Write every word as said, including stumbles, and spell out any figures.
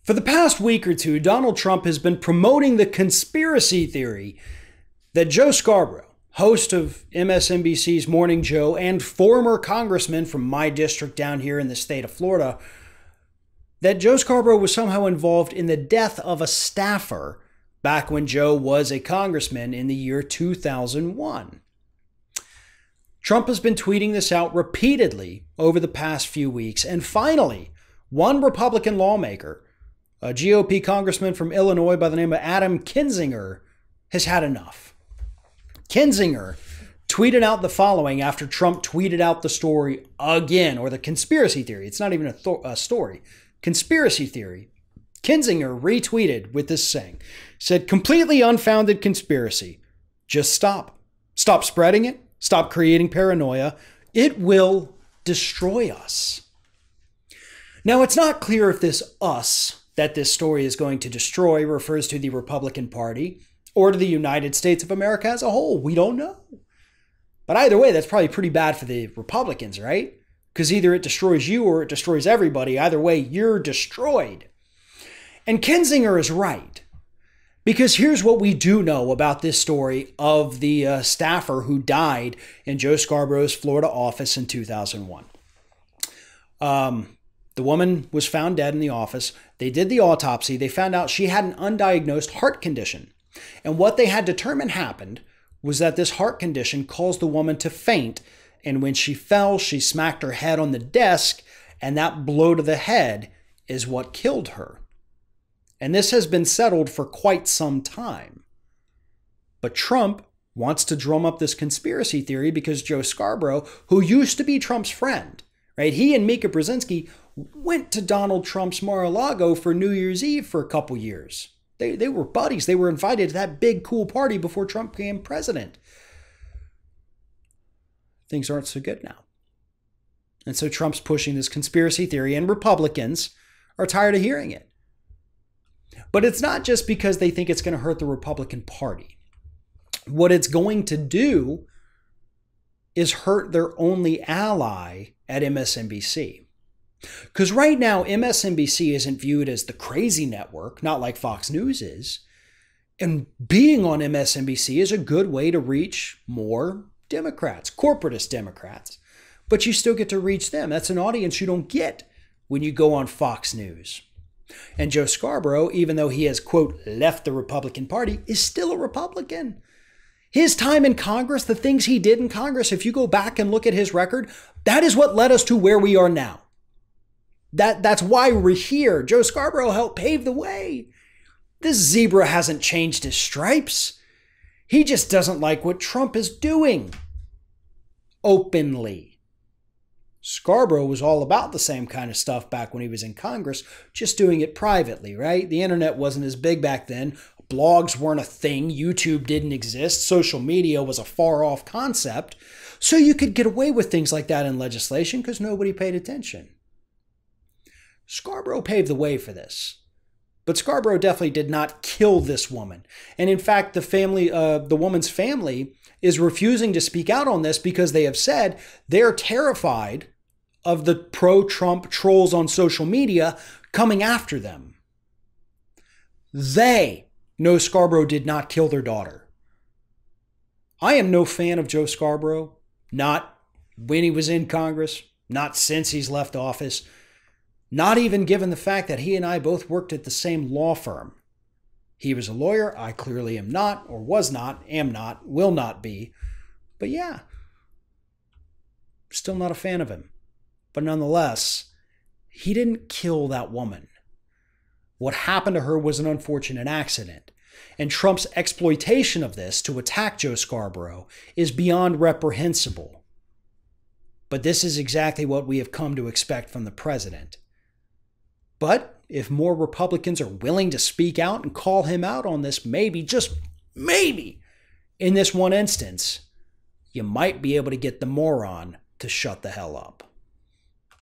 For the past week or two, Donald Trump has been promoting the conspiracy theory that Joe Scarborough, host of M S N B C's Morning Joe and former congressman from my district down here in the state of Florida, that Joe Scarborough was somehow involved in the death of a staffer back when Joe was a congressman in the year two thousand one. Trump has been tweeting this out repeatedly over the past few weeks, and finally, one Republican lawmaker, a G O P congressman from Illinois by the name of Adam Kinzinger, has had enough. Kinzinger tweeted out the following after Trump tweeted out the story again, or the conspiracy theory. It's not even a, th- a story. Conspiracy theory. Kinzinger retweeted with this saying, said, completely unfounded conspiracy. Just stop. Stop spreading it. Stop creating paranoia. It will destroy us. Now, it's not clear if this us that this story is going to destroy refers to the Republican Party or to the United States of America as a whole. We don't know. But either way, that's probably pretty bad for the Republicans, right? Because either it destroys you or it destroys everybody. Either way, you're destroyed. And Kinzinger is right. Because here's what we do know about this story of the uh, staffer who died in Joe Scarborough's Florida office in two thousand one. Um, the woman was found dead in the office. They did the autopsy. They found out she had an undiagnosed heart condition. And what they had determined happened was that this heart condition caused the woman to faint. And when she fell, she smacked her head on the desk, and that blow to the head is what killed her. And this has been settled for quite some time. But Trump wants to drum up this conspiracy theory because Joe Scarborough, who used to be Trump's friend, right? He and Mika Brzezinski went to Donald Trump's Mar-a-Lago for New Year's Eve for a couple years. They, they were buddies. They were invited to that big, cool party before Trump became president. Things aren't so good now. And so Trump's pushing this conspiracy theory, and Republicans are tired of hearing it. But it's not just because they think it's going to hurt the Republican Party. What it's going to do is hurt their only ally at M S N B C. Because right now, M S N B C isn't viewed as the crazy network, not like Fox News is. And being on M S N B C is a good way to reach more Democrats, corporatist Democrats. But you still get to reach them. That's an audience you don't get when you go on Fox News. And Joe Scarborough, even though he has, quote, left the Republican Party, is still a Republican. His time in Congress, the things he did in Congress, if you go back and look at his record, that is what led us to where we are now. That, that's why we're here. Joe Scarborough helped pave the way. This zebra hasn't changed his stripes. He just doesn't like what Trump is doing. Openly. Scarborough was all about the same kind of stuff back when he was in Congress, just doing it privately, right? The internet wasn't as big back then. Blogs weren't a thing. YouTube didn't exist. Social media was a far-off concept. So you could get away with things like that in legislation because nobody paid attention. Scarborough paved the way for this. But Scarborough definitely did not kill this woman. And in fact, the family, uh, the woman's family is refusing to speak out on this because they have said they're terrified of the pro-Trump trolls on social media coming after them. They know Scarborough did not kill their daughter. I am no fan of Joe Scarborough, not when he was in Congress, not since he's left office, not even given the fact that he and I both worked at the same law firm. He was a lawyer. I clearly am not, or was not, am not, will not be. But yeah, still not a fan of him. But nonetheless, he didn't kill that woman. What happened to her was an unfortunate accident. And Trump's exploitation of this to attack Joe Scarborough is beyond reprehensible. But this is exactly what we have come to expect from the president. But if more Republicans are willing to speak out and call him out on this, maybe, just maybe, in this one instance, you might be able to get the moron to shut the hell up.